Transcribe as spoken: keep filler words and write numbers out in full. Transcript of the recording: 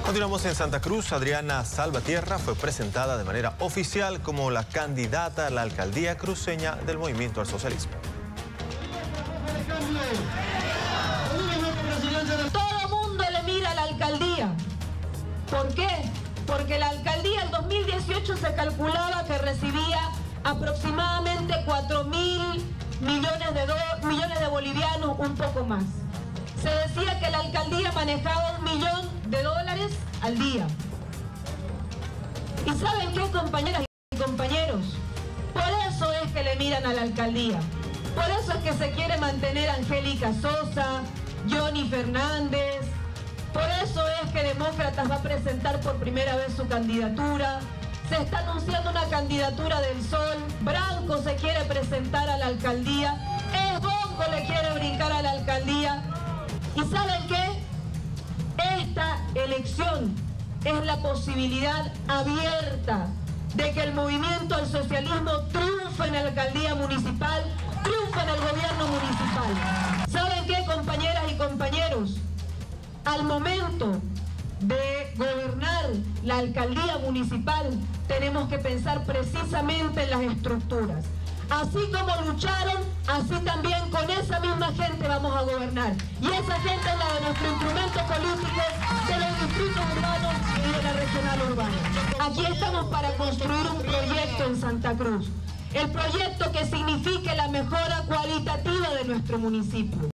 Continuamos en Santa Cruz. Adriana Salvatierra fue presentada de manera oficial como la candidata a la alcaldía cruceña del Movimiento al Socialismo. Todo el mundo le mira a la alcaldía. ¿Por qué? Porque la alcaldía en dos mil dieciocho se calculaba que recibía aproximadamente cuatro mil millones de, do millones de bolivianos, un poco más. Se decía que la alcaldía manejaba un millón de dólares al día. ¿Y saben qué, compañeras y compañeros? Por eso es que le miran a la alcaldía. Por eso es que se quiere mantener a Angélica Sosa, Johnny Fernández. Por eso es que Demócratas va a presentar por primera vez su candidatura. Se está anunciando una candidatura del Sol. Branco se quiere presentar a la alcaldía. Esbongo le quiere brincar a la alcaldía. ¿Y saben qué? Esta elección es la posibilidad abierta de que el movimiento al socialismo triunfe en la alcaldía municipal, triunfe en el gobierno municipal. ¿Saben qué, compañeras y compañeros? Al momento de gobernar la alcaldía municipal, tenemos que pensar precisamente en las estructuras. Así como lucharon, así también con esa misma gente vamos a gobernar. Y esa gente es la de nuestro instrumento político, de los distritos urbanos y de la regional urbana. Aquí estamos para construir un proyecto en Santa Cruz. El proyecto que signifique la mejora cualitativa de nuestro municipio.